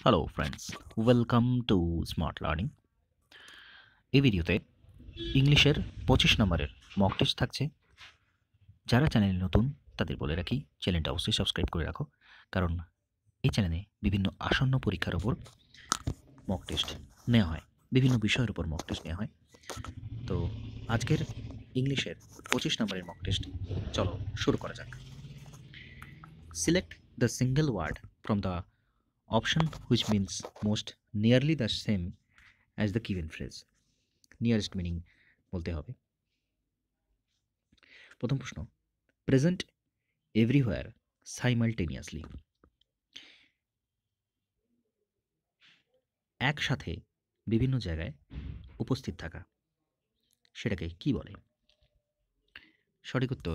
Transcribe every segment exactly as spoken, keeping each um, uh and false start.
Hello friends, welcome to smart learning. এই ভিডিওতে ইংলিশের পঁচিশ নম্বরের মক টেস্ট থাকছে। যারা চ্যানেলে নতুন তাদের বলে রাখি, চ্যানেলটা অবশ্যই সাবস্ক্রাইব করে রাখো, কারণ এই চ্যানেলে বিভিন্ন আসন্ন পরীক্ষার ওপর মক টেস্ট নেওয়া হয়, বিভিন্ন বিষয়ের উপর মক টেস্ট নেওয়া হয়। তো আজকের ইংলিশের পঁচিশ নম্বরের মক টেস্ট চলো শুরু করা যাক। Select the single word from the option which means most nearly the same as the given phrase. Nearest meaning বলতে হবে। প্রথম প্রশ্ন, প্রেজেন্ট এভরিহোয়ার সাইমালটেনিয়াসলি। একসাথে বিভিন্ন জায়গায় উপস্থিত থাকা, সেটাকে কি বলে? সঠিক উত্তর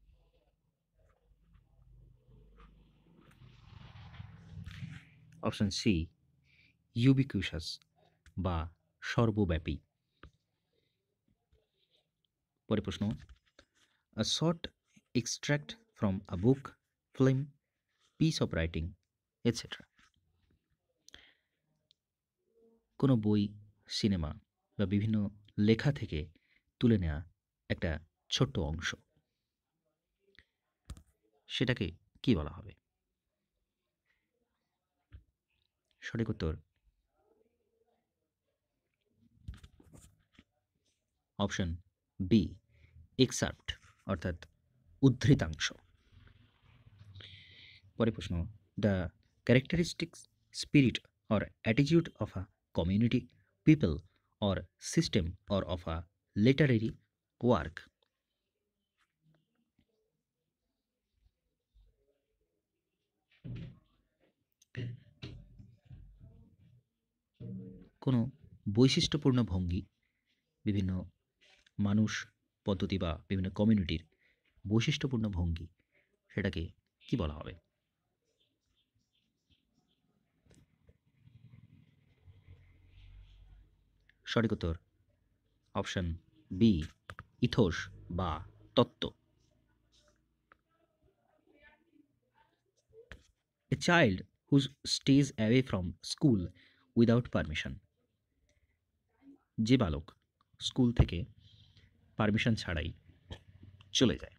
অপশন সি, ইউবিকুইশাস বা সর্বব্যাপী। পরে প্রশ্ন, a short extract from a book, film, piece of writing etcetera. কোনো বই, সিনেমা বা বিভিন্ন লেখা থেকে তুলে নেওয়া একটা ছোট্ট অংশ, সেটাকে কি বলা হবে? সঠিক উত্তর অপশন বি, এক্সার্প্ট অর্থাৎ উদ্ধৃতাংশ। পরে প্রশ্ন, the characteristics, spirit or attitude of a community, people or system or of a literary work. কোনো বৈশিষ্ট্যপূর্ণ ভঙ্গি, বিভিন্ন মানুষ, পদ্ধতি বা বিভিন্ন কমিউনিটির বৈশিষ্ট্যপূর্ণ ভঙ্গি, সেটাকে কি বলা হবে? সঠিক উত্তর অপশন বি, ইথোস বা তত্ত্ব। A child who stays away from school without permission. যে বালক স্কুল থেকে পারমিশন ছাড়াই চলে যায়।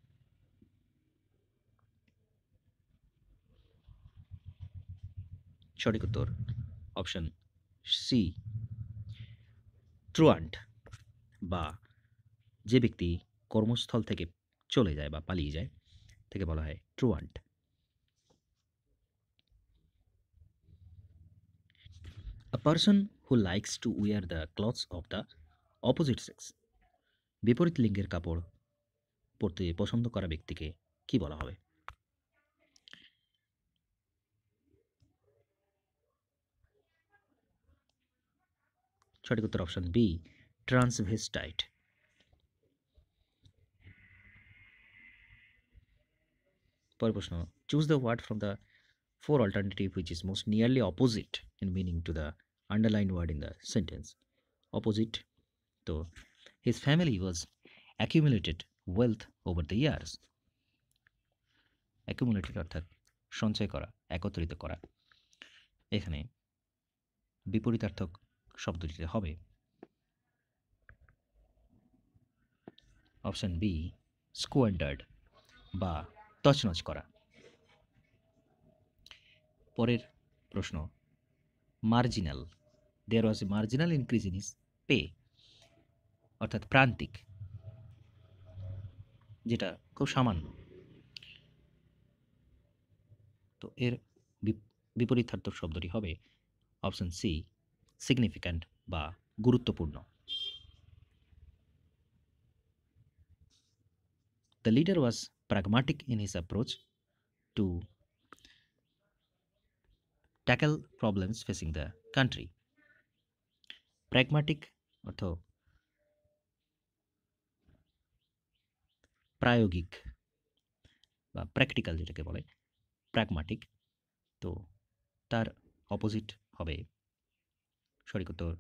সঠিক উত্তর অপশন সি, ট্রুয়ান্ট বা যে ব্যক্তি কর্মস্থল থেকে চলে যায় বা পালিয়ে যায় থেকে বলা হয় ট্রুয়ান্ট। A person who likes to wear the clothes of the opposite sex. বিপরীত লিঙ্গের কাপড় পরতে পছন্দ করা ব্যক্তিকে কি বলা হবে? সঠিক উত্তর অপশন বি, ট্রান্সভেস্টাইট। পরের প্রশ্ন, choose the word from the four alternative which is most nearly opposite in meaning to the underlined word in the sentence. Opposite, তো his family was accumulated wealth over the years. accumulated অর্থাৎ সঞ্চয় করা, একত্রিত করা। এখানে বিপরীতার্থক শব্দটিতে হবে option B, স্কোয়ান্ডার্ড বা তছনছ করা। পরের প্রশ্ন, marginal, there was a marginal increase in his pay অর্থাৎ প্রান্তিক, যেটা খুব সামান্য। তো এর বিপরীতার্থক শব্দটি হবে অপশন সি, সিগনিফিক্যান্ট বা গুরুত্বপূর্ণ। The leader was pragmatic in his approach to tackle problems facing the country. Pragmatic অর্থ প্রায়োগিক বা প্র্যাকটিক্যাল, যেটাকে বলে প্র্যাগম্যাটিক, তো তার অপোজিট হবে সঠিক উত্তর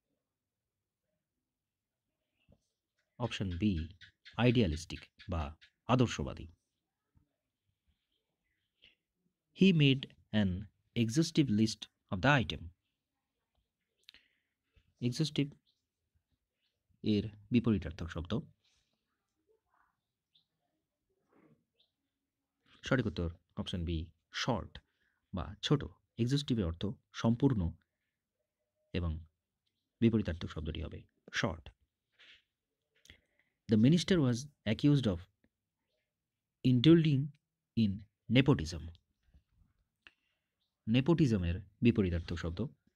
অপশন বি, আইডিয়ালিস্টিক বা আদর্শবাদী। He made an exhaustive list of the item. এক্সস্টিভ এর বিপরীতার্থক শব্দ। সঠিক উত্তর অপশন বি, শর্ট বা ছোট। এক্সস্টিভের অর্থ সম্পূর্ণ এবং বিপরীতার্থক শব্দটি হবে short. The minister was accused of indulging in nepotism. নেপোটিজমের বিপরীতার্থক শব্দ।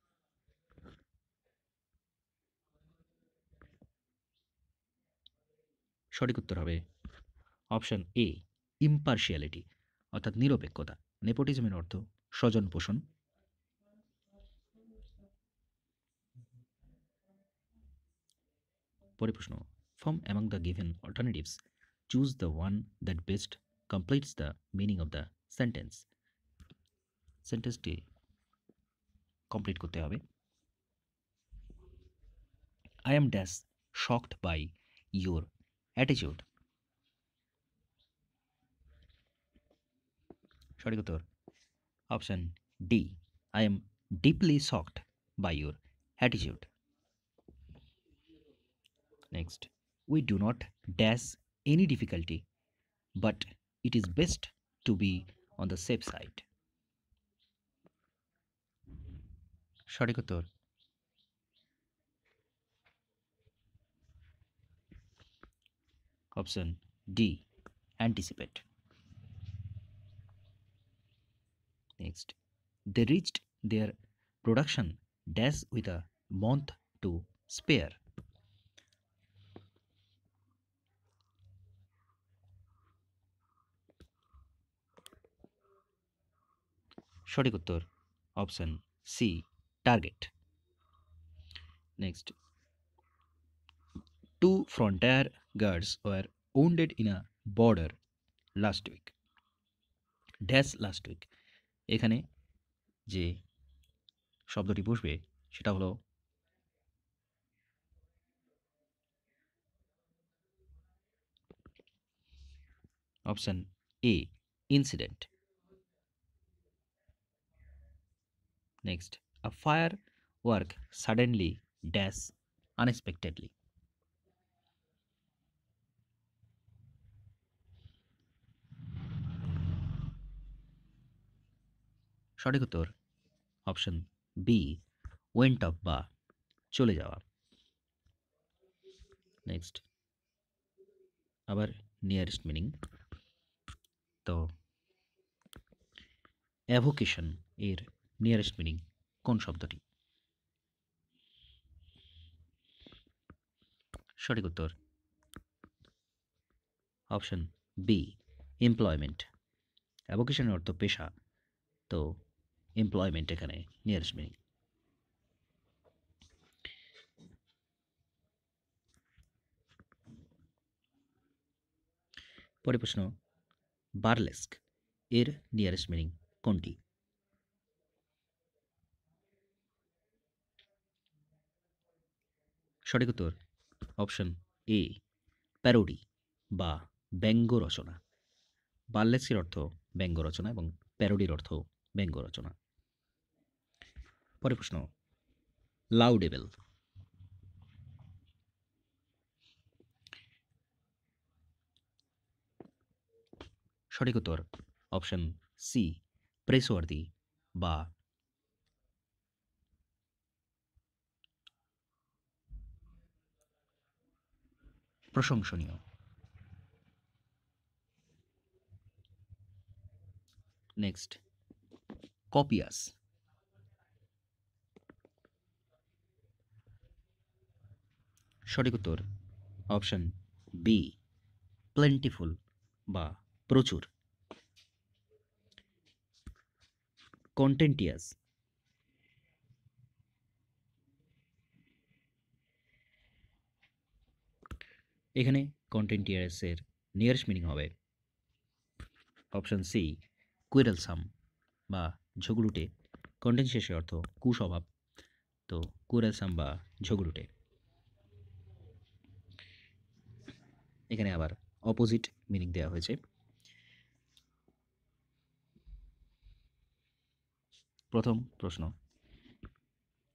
সঠিক উত্তর হবে অপশন এ, ইম্পার্শিয়ালিটি অর্থাৎ নিরপেক্ষতা। নেপোটিজমের অর্থ স্বজন পোষণ। পরে প্রশ্ন, from among the given alternatives choose the one that best completes the meaning of the sentence. সেন্টেন্সটি কমপ্লিট করতে হবে। I am dash shocked by your attitude. সঠিক উত্তর option D, I am deeply shocked by your attitude. Next, we do not dash any difficulty but it is best to be on the safe side. সঠিক উত্তর option D, anticipate. Next, they reached their production dash with a month to spare. সঠিক উত্তর option C, target. Next, two frontier guards were wounded in a border last week. Dash last week. এখানে যে শব্দটি বসবে সেটা হলো option A, incident. Next, a firework suddenly dash unexpectedly. সঠিক উত্তর অপশন বি, ওয়েন্ট অফ বা চলে যাওয়া। নেক্সট, আবার নিয়ারেস্ট মিনিং। তো অ্যাভোকেশন এর নিয়ারেস্ট মিনিং কোন শব্দটি? সঠিক উত্তর অপশন বি, এমপ্লয়মেন্ট। অ্যাভোকেশনের অর্থ পেশা, তো এমপ্লয়মেন্ট এখানে নিয়ারেস্ট মিনিং। পরে প্রশ্ন, বার্লেস্ক এর নিয়ারেস্ট মিনিং কোনটি? সঠিক উত্তর অপশন এ, প্যারোডি বা ব্যঙ্গ রচনা। বার্লেস্কের অর্থ ব্যঙ্গ রচনা এবং প্যারোডির অর্থ ব্যঙ্গ রচনা। পরে প্রশ্ন, লাউডেবল। সঠিক উত্তর অপশন সি, প্রেসওয়ার্দি বা প্রশংসনীয়। Next, copious. সঠিক উত্তর অপশন বি, প্লেন্টিফুল বা প্রচুর। কন্টেন্টিয়াস। এখানে কন্টেন্টিয়াসের নিয়ারেস্ট মিনিং হবে অপশন সি, কুইরেলসাম বা ঝগড়ুটে। কন্টেন্টিয়াসের অর্থ কুস্বভাব, তো কুইরেলসাম বা ঝগড়ুটে। এখানে আবার অপোজিট মিনিং দেওয়া হয়েছে। প্রথম প্রশ্ন,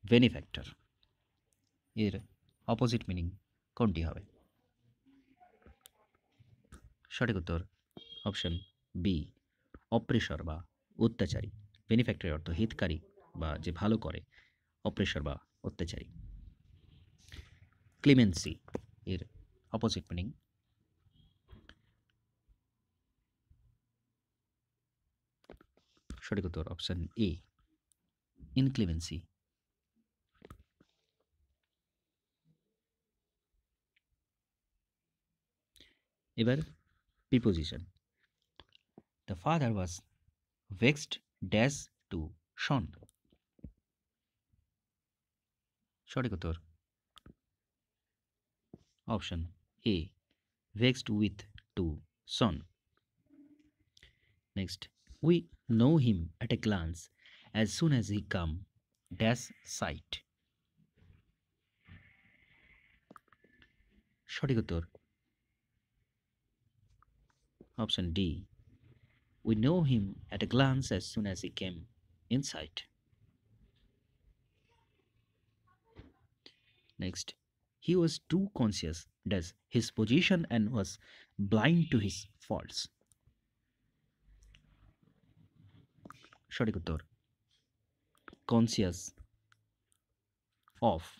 বেনিফ্যাক্টর এর অপোজিট মিনিং কোনটি হবে? সঠিক উত্তর অপশন বি, অপ্রেশর বা অত্যাচারী। বেনিফ্যাক্টরের অর্থ হিতকারী বা যে ভালো করে, অপ্রেশর বা অত্যাচারী। ক্লিমেন্সি এর অপোজিট মিনিং? সঠিক উত্তর অপশন এ, ইনক্লিমেন্সি। এবার preposition. The father was vexed dash to son. সঠিক উত্তর option A, vexed with to son. Next, we know him at a glance as soon as he come dash sight. সঠিক উত্তর option D, we know him at a glance as soon as he came in sight. Next, he was too conscious of his position and was blind to his faults. সঠিক উত্তর conscious of.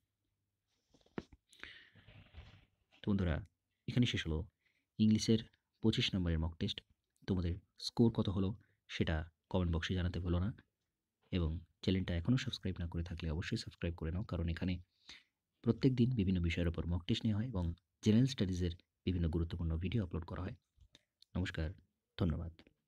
তো বন্ধুরা, এখানে শেষ হলো ইংলিশের পঁচিশ নম্বরের মক টেস্ট। তোমাদের স্কোর কত হলো সেটা কমেন্ট বক্সে জানাতে ভুলো না, এবং চ্যানেলটা এখনও সাবস্ক্রাইব না করে থাকলে অবশ্যই সাবস্ক্রাইব করে নাও, কারণ এখানে প্রত্যেক দিন বিভিন্ন বিষয়ের উপর মক টেস্ট নেওয়া হয় এবং জেনারেল স্টাডিজের বিভিন্ন গুরুত্বপূর্ণ ভিডিও আপলোড করা হয়। নমস্কার, ধন্যবাদ।